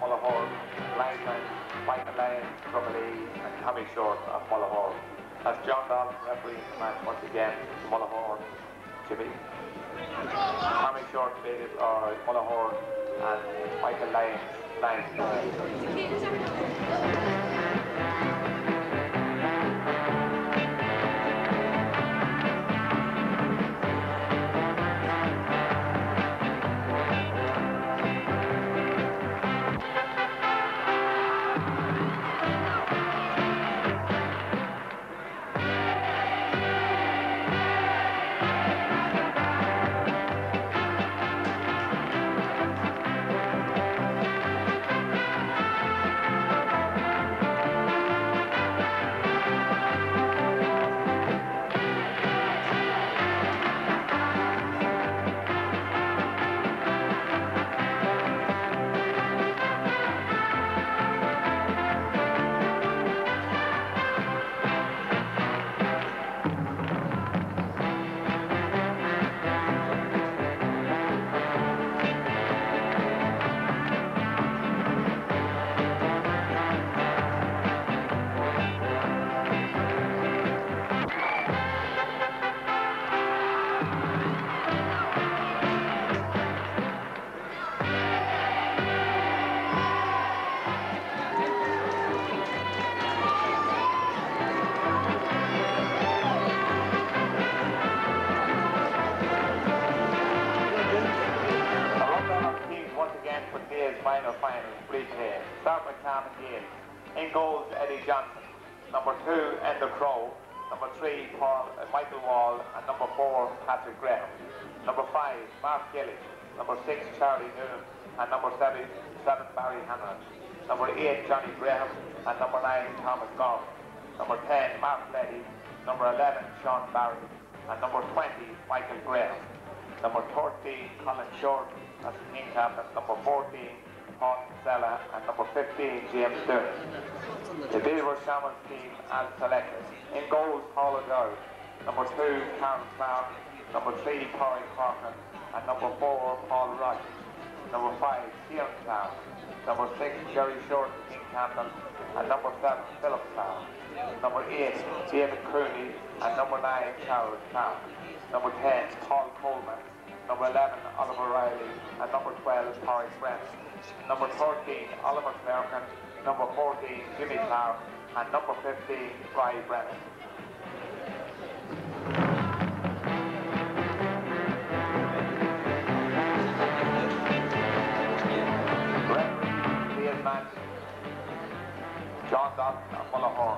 Mullahore, Lineman, Michael Lyon, Drummondley, and Tommy Short of Mullahore. That's John Dalton refereeing the match once again, Mullahore, Jimmy. Tommy Short played it for Mullahore, and Michael Lyon, final, Bridgehead. Start with Carmen Gale. In goals, Eddie Johnson. Number 2, Enda Crow. Number 3, Michael Wall. And number 4, Patrick Graham. Number 5, Mark Gillick. Number 6, Charlie Noon. And number 7, Barry Hanlon. Number 8, Johnny Graham. And number 9, Thomas Gordon. Number 10, Mark Leddy. Number 11, Sean Barry. And number 20, Michael Graham. Number 13, Colin Short. That's the team captain. Number 14, Paul Kinsella. And number 15, James Doon. The Beaver Shamans team as selected. In goals, Paul O'Dowd. Number 2, Karen Clark. Number 3, Corey Corcoran. And number 4, Paul Rogers. Number 5, Kieran Clark. Number 6, Jerry Short, team captain. And number 7, Philip Clark. Number 8, David Cooney. And number 9, Charles Clark. Number 10, Paul Coleman. Number 11, Oliver Riley. And number 12, Horace Brent. Number 13, Oliver Clerkin. Number 14, Jimmy Clark. And number 15, Bry Brennan. Referee, today's match, John Dalton of Mullahore.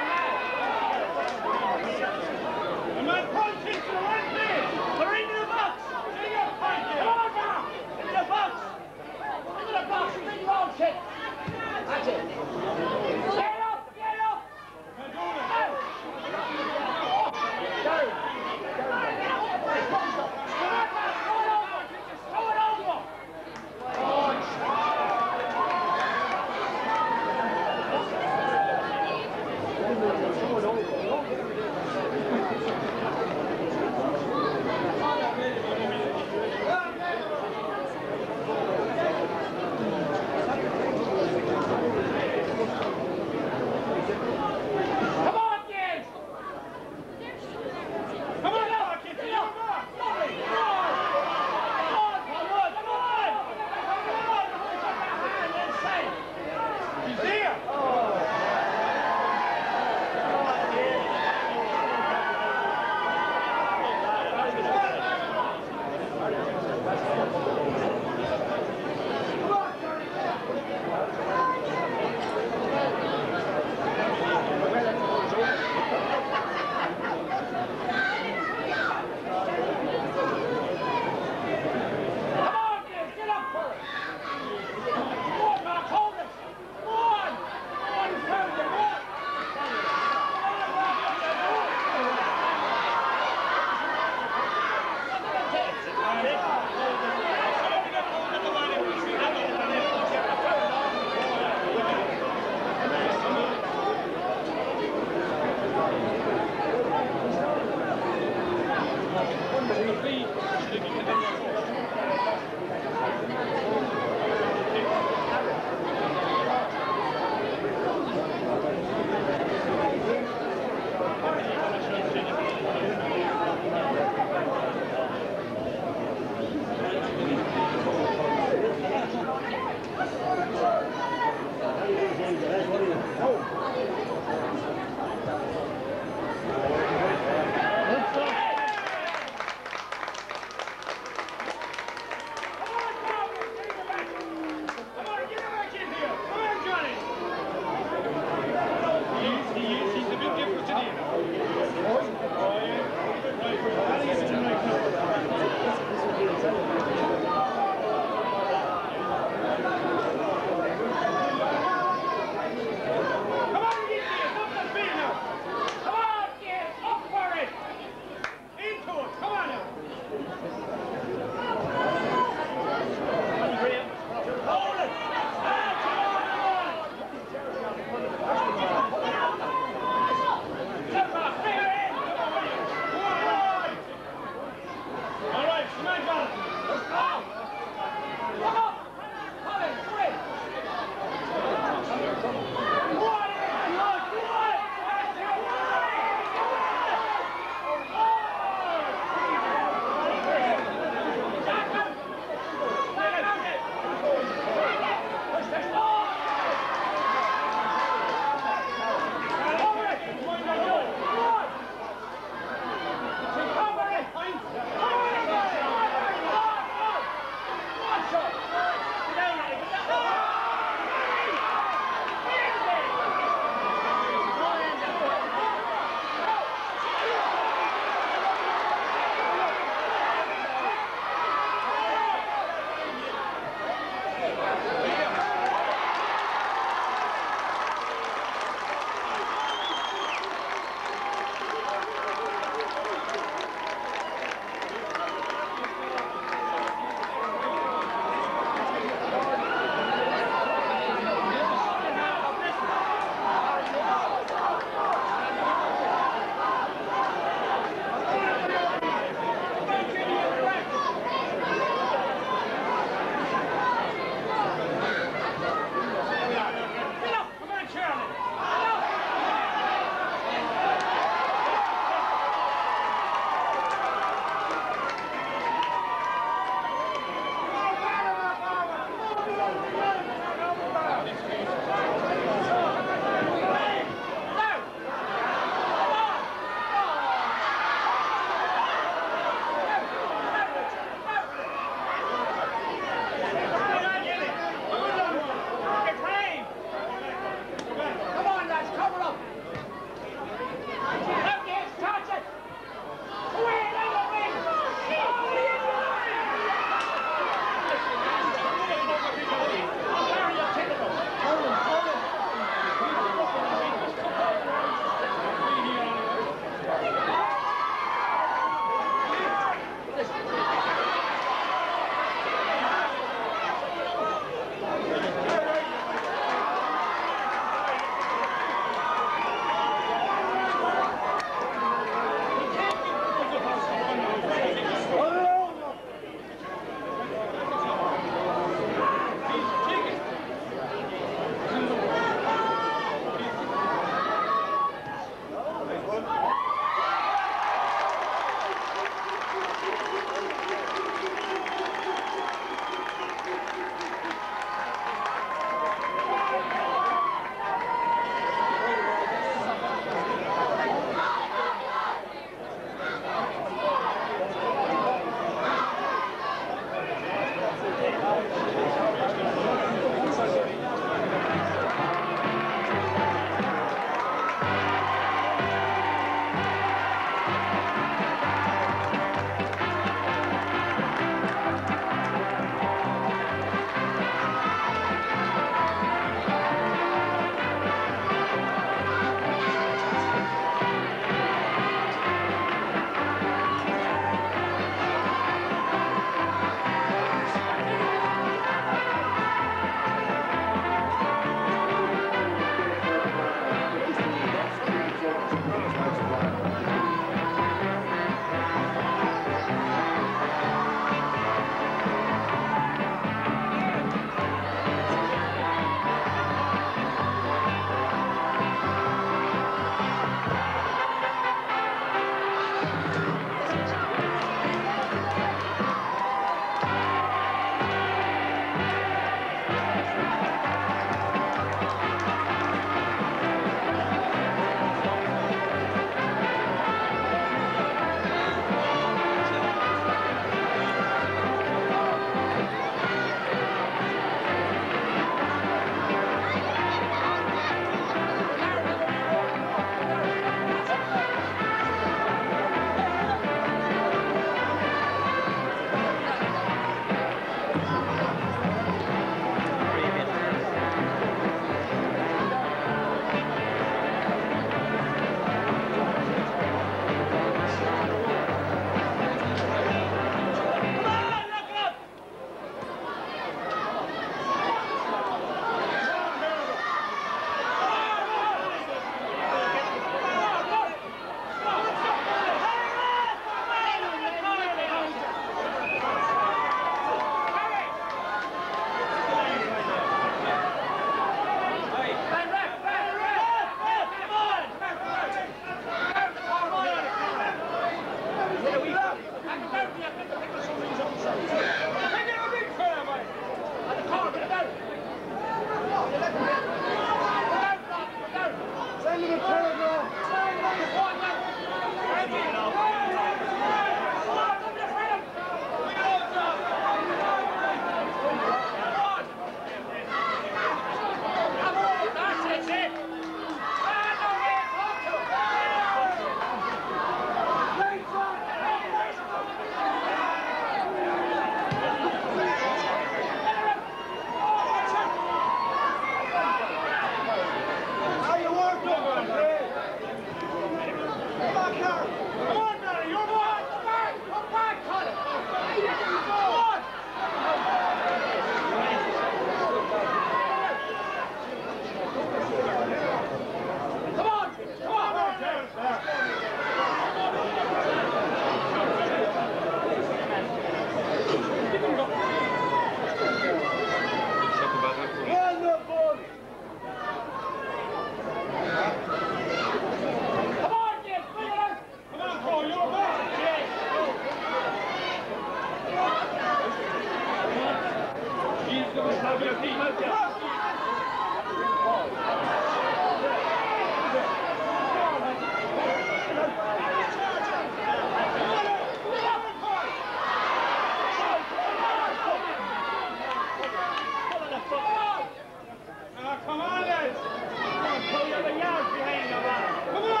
Come on, lads! Pull your yard behind you, man! Come on!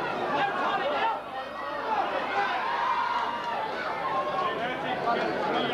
Come on!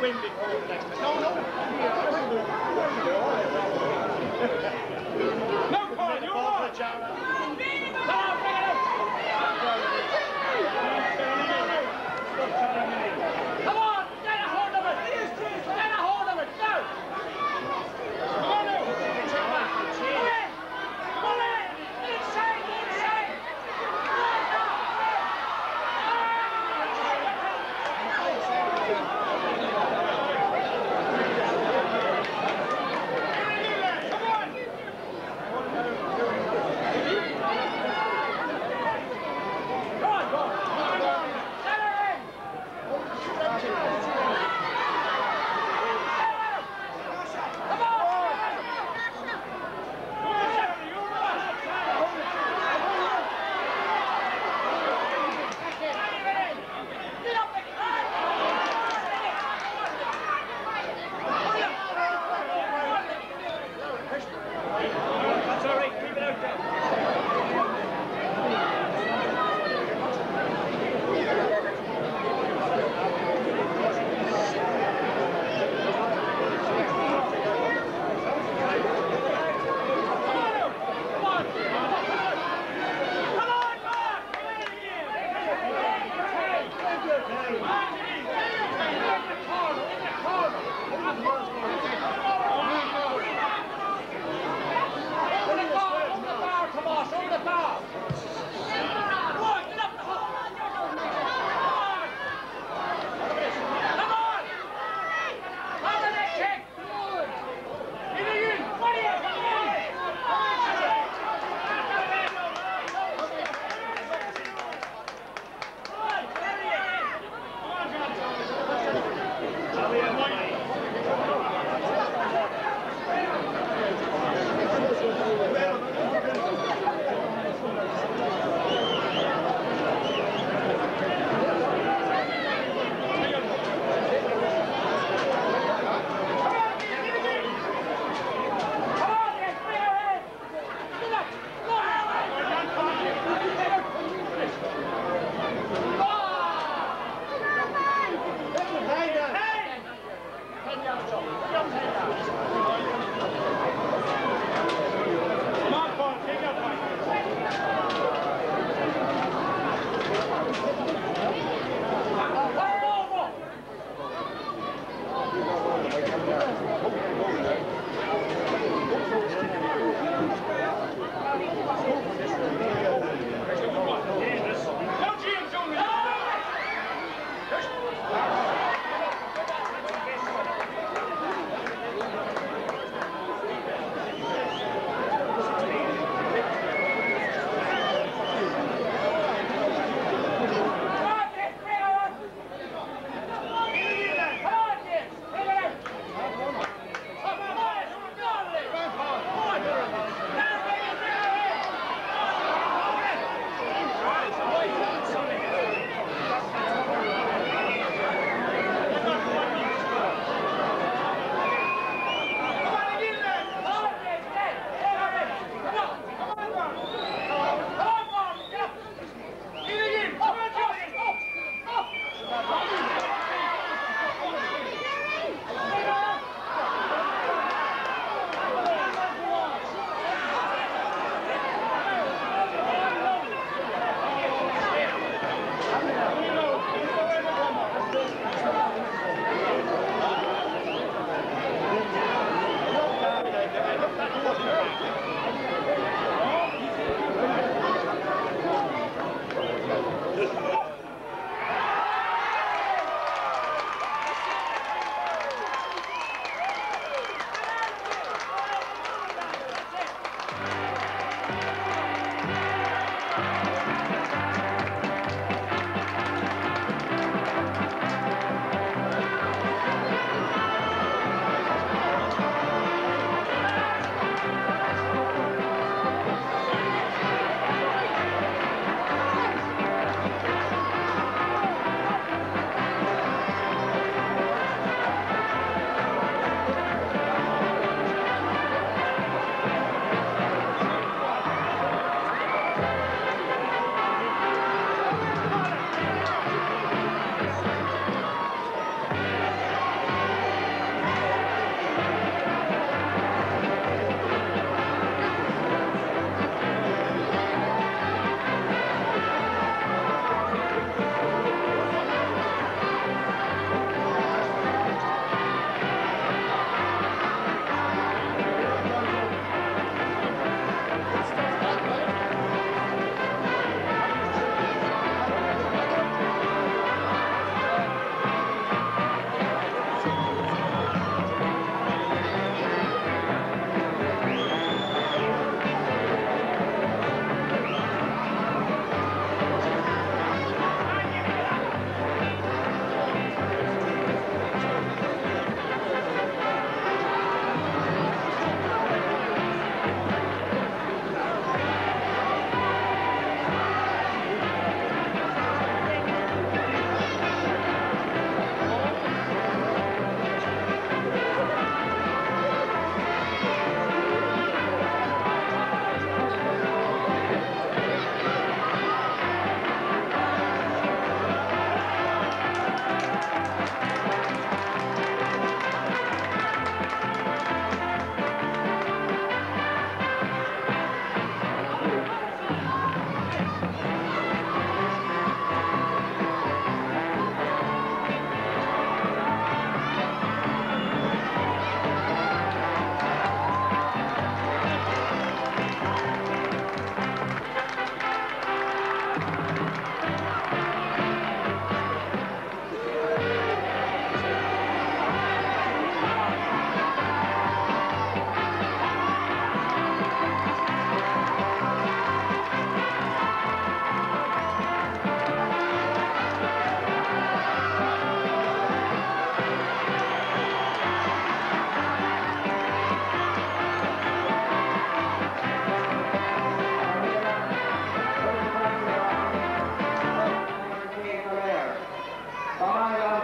win before the next one. No, no. No, Paul, you're on. Come on, bring it up. Come on, get a hold of it. Get a hold of it. Go. Come on now. Come in. Come in. Inside, inside. Come on.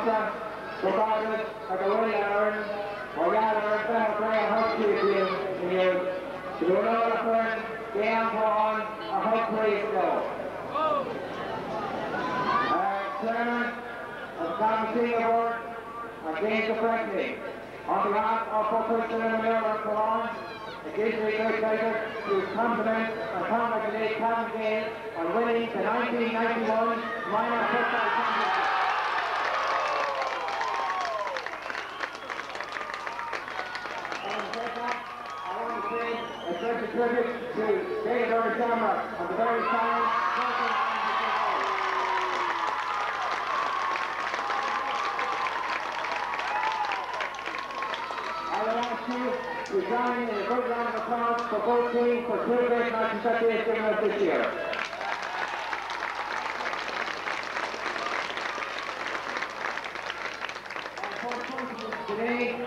Costa, regarded as a Willie Aaron, or Yadler, Bell Graham, Husky team in use. To the Royal Fern, Game on a hot place go. Chairman of the Committee Award, James Franklin. On behalf of Professor and Mayor of Cologne, it gives me great pleasure to compliment and congratulate Cavan Gale on winning the 1991 Minor Football Championship. I want to say a special tribute to David O'Shamrock on the very fine to join in a good round of applause for both teams for two great matches that they have given us this year. Today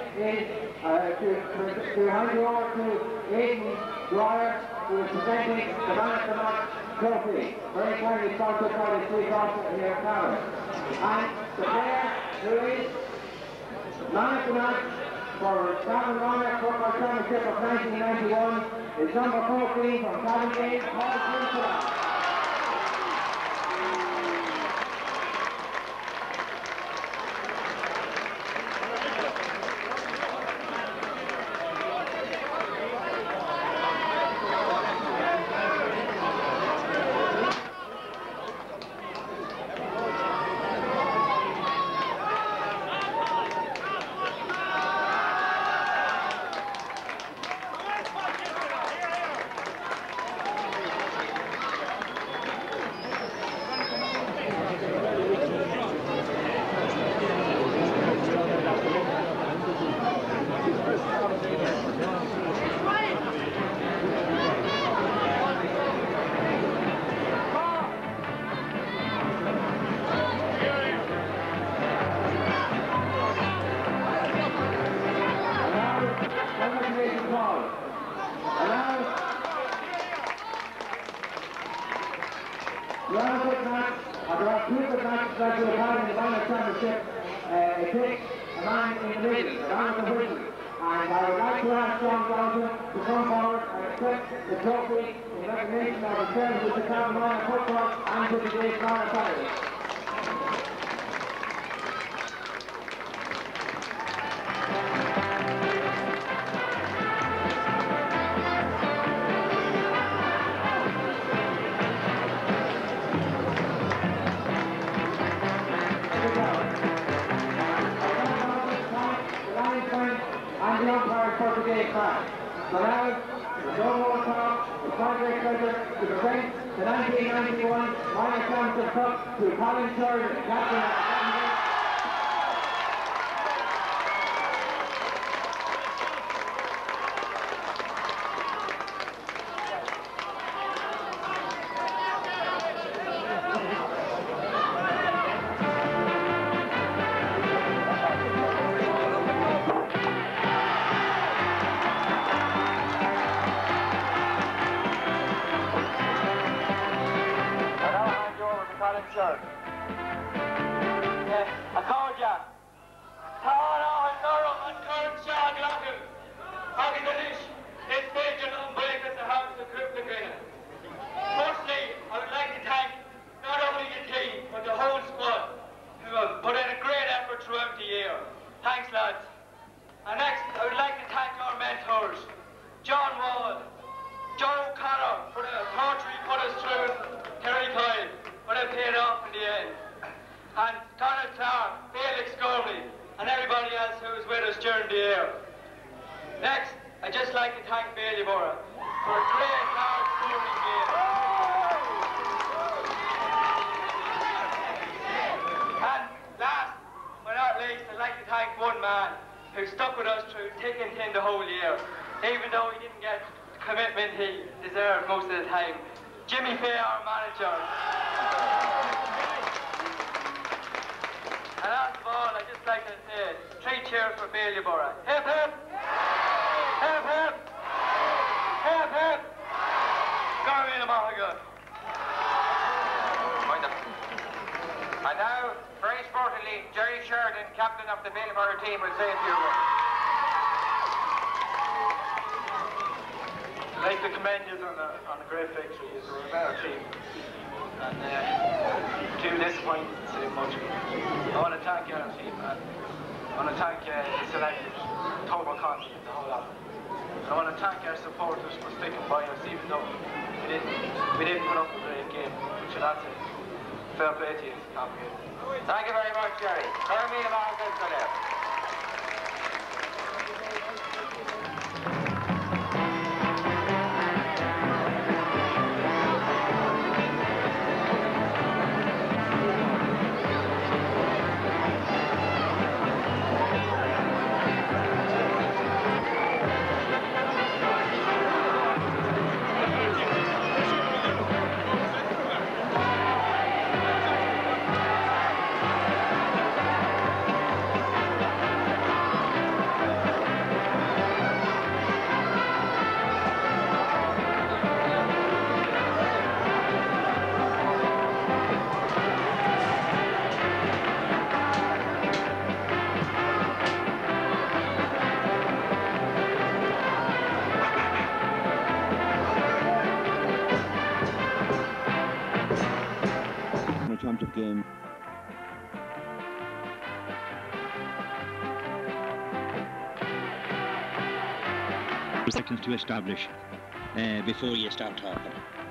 is to hand you over to Aidan Dwyer, who is presenting the Man of the Match trophy, very kindly sponsored by the Police Officer here in Cavan. And the player who is Man of the Match for Cavan Minor Football Championship of 1991 is number 14 from Cavan Gale, Paul Winslow. And now, very sportingly, Jerry Sheridan, captain of the Billborough team, will say a few words. I'd like to commend you on a great victory. You're a better team. And too disappointed to say much. I want to thank our team, and I want to thank the selectors, Total Conti, and the whole lot. I want to thank our supporters for sticking by us, even though we didn't put up a great game. So that's it. Fair play to you. Thank you very much, Jerry. Jeremy Marcus, Championship game. Seconds to establish before you start talking.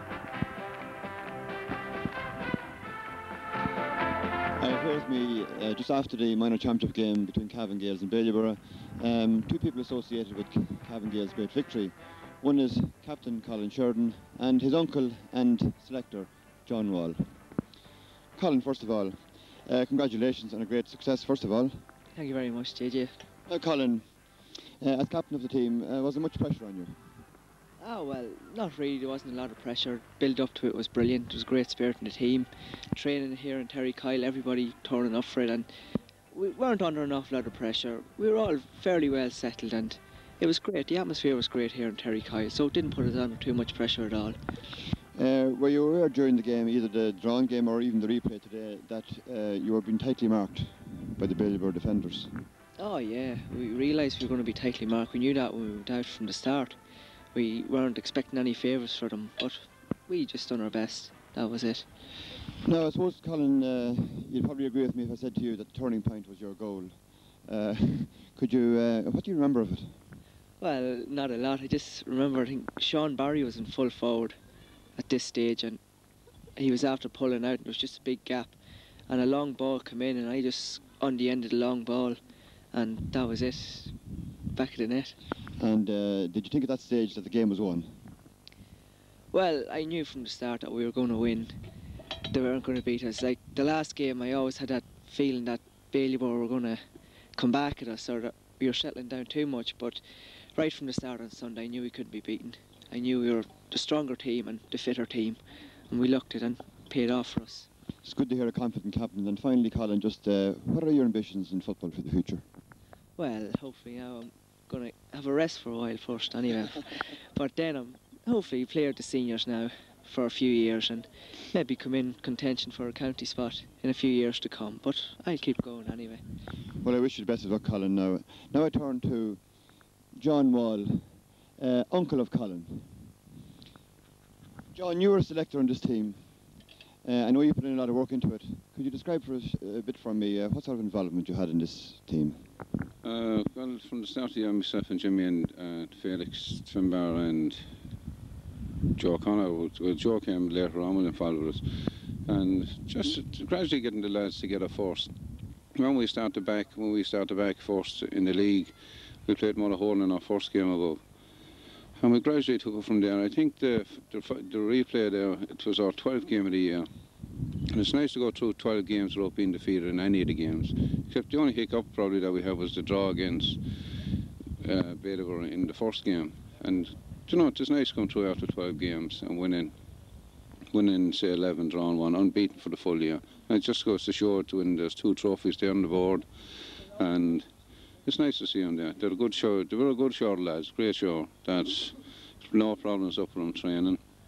Here with me, just after the minor championship game between Cavan Gaels and Ballyborough, two people associated with Cavan Gaels' great victory. One is Captain Colin Sheridan and his uncle and selector, John Wall. Colin, first of all, congratulations on a great success, first of all. Thank you very much, JJ. Colin, as captain of the team, was there much pressure on you? Oh, well, not really. There wasn't a lot of pressure. Build up to it was brilliant. There was great spirit in the team. Training here in Terry Kyle, everybody turning up for it, and we weren't under an awful lot of pressure. We were all fairly well settled, and it was great. The atmosphere was great here in Terry Kyle, so it didn't put us under too much pressure at all. Were you aware during the game, either the drawn game or even the replay today, that you were being tightly marked by the Ballyborough defenders? Oh yeah, we realised we were going to be tightly marked. We knew that when we went out from the start. We weren't expecting any favours for them, but we just done our best. That was it. Now, I suppose, Colin, you'd probably agree with me if I said to you that the turning point was your goal. Could you, what do you remember of it? Well, not a lot. I just remember, I think Sean Barry was in full forward at this stage, and he was after pulling out, and there was just a big gap, and a long ball came in, and I just on the end of the long ball, and that was it, back of the net. And did you think at that stage that the game was won? Well, I knew from the start that we were going to win. They weren't going to beat us. Like the last game, I always had that feeling that Ballyborough were going to come back at us, or that we were settling down too much, but right from the start on Sunday I knew we couldn't be beaten. I knew we were the stronger team and the fitter team, and we looked it and paid off for us. It's good to hear a confident captain. And finally, Colin, just what are your ambitions in football for the future? Well, hopefully now I'm going to have a rest for a while first anyway. But then I'm hopefully play with the seniors now for a few years and maybe come in contention for a county spot in a few years to come. But I'll keep going anyway. Well, I wish you the best of luck, Colin. Now I turn to John Wall, uncle of Colin. John, you were a selector on this team. I know you put in a lot of work into it. Could you describe for us a bit for me what sort of involvement you had in this team? Well, from the start of the year, myself and Jimmy and Felix Finbar and Joe Connor, well, Joe came later on and followed us, and just gradually getting the lads together first. When we started back first in the league, we played Mullinholm in our first game above. And we gradually took it from there. I think the replay there, it was our 12th game of the year. And it's nice to go through 12 games without being defeated in any of the games. Except the only hiccup probably that we had was the draw against Ballyborough in the first game. And, you know, it's nice to come through after 12 games and winning say 11, drawing 1, unbeaten for the full year. And it just goes to show to when there's 2 trophies there on the board. And it's nice to see them there. They're a good show. They were a good show, lads. Great show. That's no problems up for them training.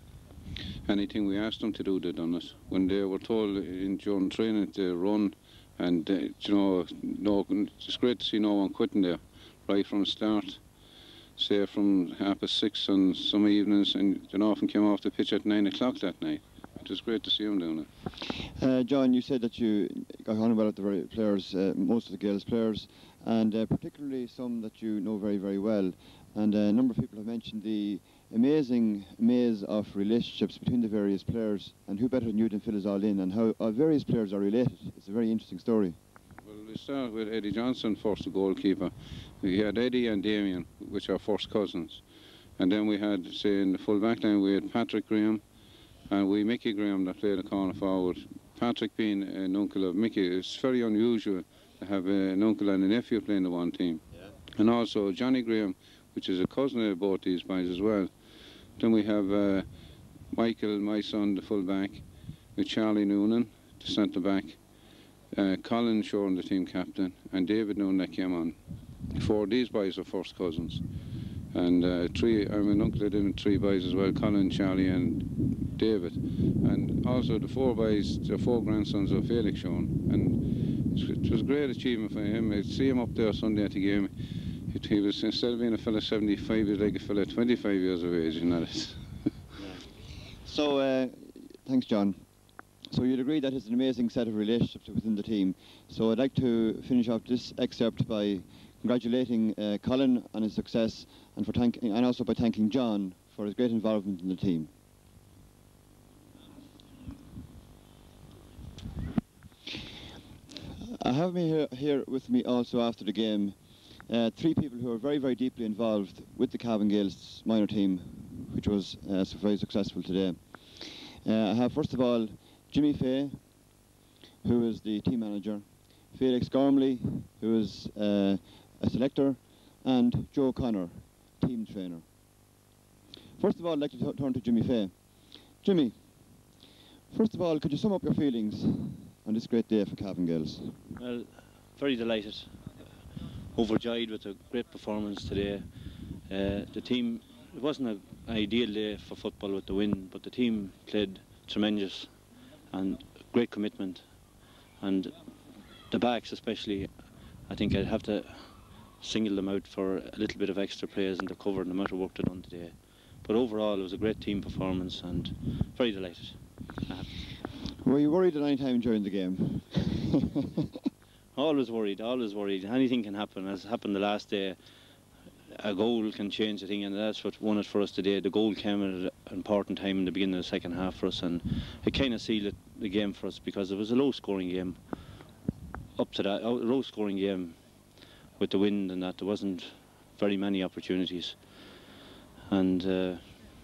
anything we asked them to do, they done it. When they were told during training to run, and you know, it's great to see no one quitting there, right from the start. Say from 6:30 on some evenings, and they often came off the pitch at 9 o'clock that night. It was great to see them doing it. John, you said that you got on about the very players, most of the Gaels players, and particularly some that you know very, very well. And a number of people have mentioned the amazing maze of relationships between the various players, and who better than you to fill us all in, and how various players are related. It's a very interesting story. Well, we started with Eddie Johnson first, the goalkeeper. We had Eddie and Damien, which are first cousins. And then we had, say, in the full back line, we had Patrick Graham, and Mickey Graham that played a corner forward. Patrick being an uncle of Mickey, it's very unusual to have an uncle and a nephew playing the one team. Yeah. And also Johnny Graham, which is a cousin of both these boys as well. Then we have Michael, my son, the full back, with Charlie Noonan, the centre back, Colin Shorn, the team captain, and David Noonan that came on. 4 of these boys are first cousins. And I'm an uncle of them, 3 boys as well, Colin, Charlie and David. And also the 4 boys, the 4 grandsons of Felix Shorn. And it was a great achievement for him. I'd see him up there Sunday at the game. He was, instead of being a fella 75, he was like a fella 25 years of age, you know. So, thanks, John. So you'd agree that it's an amazing set of relationships within the team. So I'd like to finish off this excerpt by congratulating Colin on his success, and also by thanking John for his great involvement in the team. I have me here with me also after the game 3 people who are very, very deeply involved with the Cavan Gaels minor team, which was very successful today. I have, first of all, Jimmy Fay, who is the team manager, Felix Gormley, who is a selector, and Joe Connor, team trainer. First of all, I'd like to turn to Jimmy Fay. Jimmy, first of all, could you sum up your feelings on this great day for Cavan Gaels? Well, very delighted, overjoyed with a great performance today. The team, it wasn't an ideal day for football with the win, but the team played tremendous and great commitment. And the backs especially, I think I'd have to single them out for a little bit of extra praise and the cover and the amount of work they've done today. But overall, it was a great team performance and very delighted. Were you worried at any time during the game? Always worried, always worried. Anything can happen. As happened the last day, a goal can change the thing, and that's what won it for us today. The goal came at an important time in the beginning of the second half for us, and it kind of sealed the game for us, because it was a low-scoring game. Up to that, a low-scoring game with the wind and that, there wasn't very many opportunities. And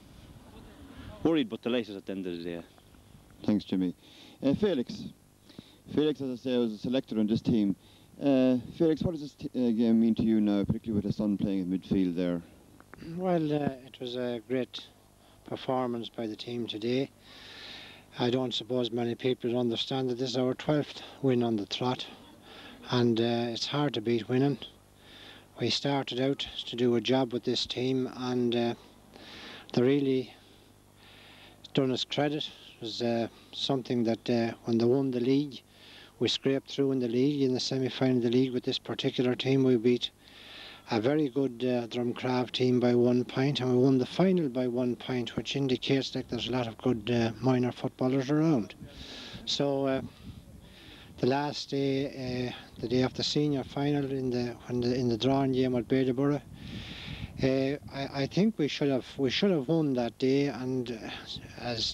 worried but delighted at the end of the day. Thanks, Jimmy. Felix. Felix, as I say, was a selector on this team. Felix, what does this game mean to you now, particularly with his son playing in midfield there? Well, it was a great performance by the team today. I don't suppose many people understand that this is our 12th win on the trot, and it's hard to beat winning. We started out to do a job with this team, and they really done us credit. It was something that when they won the league, we scraped through in the league, in the semi-final of the league with this particular team. We beat a very good Drumcraft team by 1 point, and we won the final by 1 point, which indicates that there's a lot of good minor footballers around. So the last day, the day of the senior final, in the drawing game at Bailieborough, I think we should have won that day, and as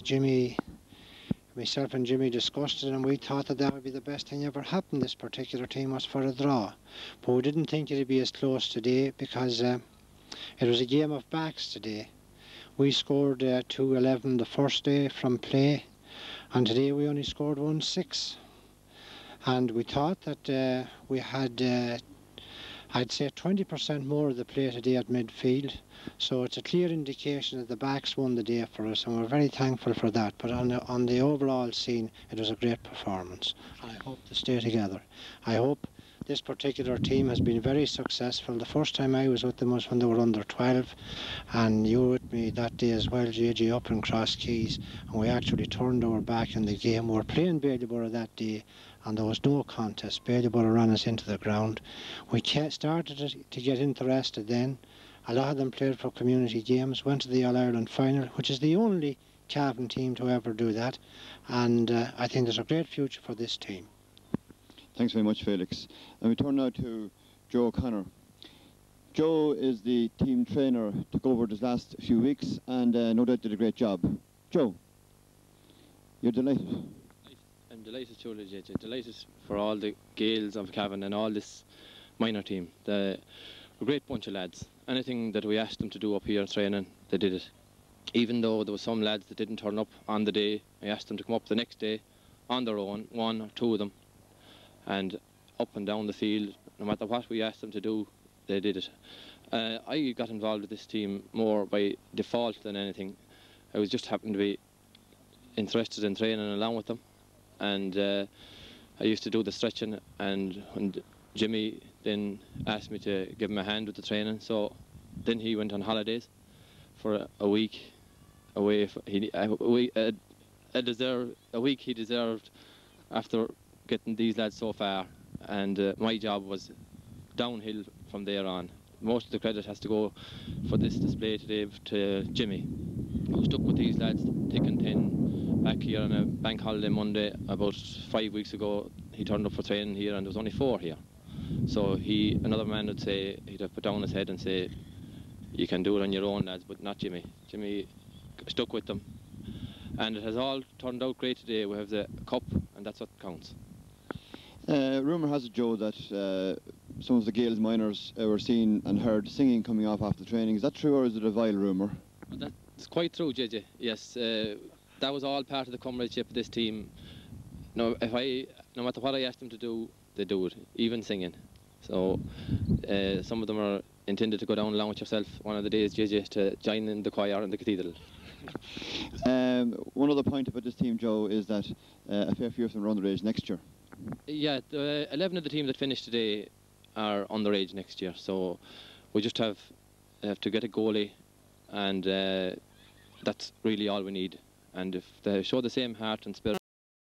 myself and Jimmy discussed it, and we thought that would be the best thing ever happened. This particular team was for a draw, but we didn't think it'd be as close today, because it was a game of backs today. We scored 2-11 the first day from play, and today we only scored 1-6. And we thought that we had, I'd say, 20% more of the play today at midfield. So it's a clear indication that the backs won the day for us, and we're very thankful for that. But on the overall scene, it was a great performance. I hope to stay together. I hope this particular team has been very successful. The first time I was with them was when they were under 12, and you were with me that day as well, JJ, up in Cross Keys, and we actually turned our back in the game. We were playing Ballyborough that day, and there was no contest. Ballyborough ran us into the ground. We started to get interested then. A lot of them played for community games, went to the All-Ireland final, which is the only Cavan team to ever do that, and I think there's a great future for this team. Thanks very much, Felix. And we turn now to Joe O'Connor. Joe is the team trainer, took over this last few weeks, and no doubt did a great job. Joe, you're delighted? I'm delighted, truly, JJ. Delighted for all the Gaels of Cavan and all this minor team. They're a great bunch of lads. Anything that we asked them to do up here in training, they did it. Even though there were some lads that didn't turn up on the day, I asked them to come up the next day on their own, one or two of them, and up and down the field. No matter what we asked them to do, they did it. I got involved with this team more by default than anything. I was just happened to be interested in training along with them, and I used to do the stretching, and when Jimmy then asked me to give him a hand with the training, so then he went on holidays for a week away. A week he deserved after getting these lads so far, and my job was downhill from there on. Most of the credit has to go for this display today to Jimmy, who stuck with these lads thick and thin. Back here on a bank holiday Monday about 5 weeks ago, he turned up for training here, and there was only 4 here. So another man would say, he'd have put down his head and say, you can do it on your own, lads, but not Jimmy. Jimmy stuck with them, and it has all turned out great today. We have the cup, and that's what counts. Rumour has it, Joe, that some of the Gaels minors were seen and heard singing coming off after training. Is that true, or is it a vile rumour? That's quite true, JJ. Yes, that was all part of the comradeship of this team. No matter what I asked them to do, they do it, even singing. So some of them are intended to go down along with yourself one of the days, JJ, to join in the choir in the cathedral. One other point about this team, Joe, is that a fair few of them are underage next year. Yeah, 11 of the team that finished today are underage next year, so we just have to get a goalie, and that's really all we need. And if they show the same heart and spirit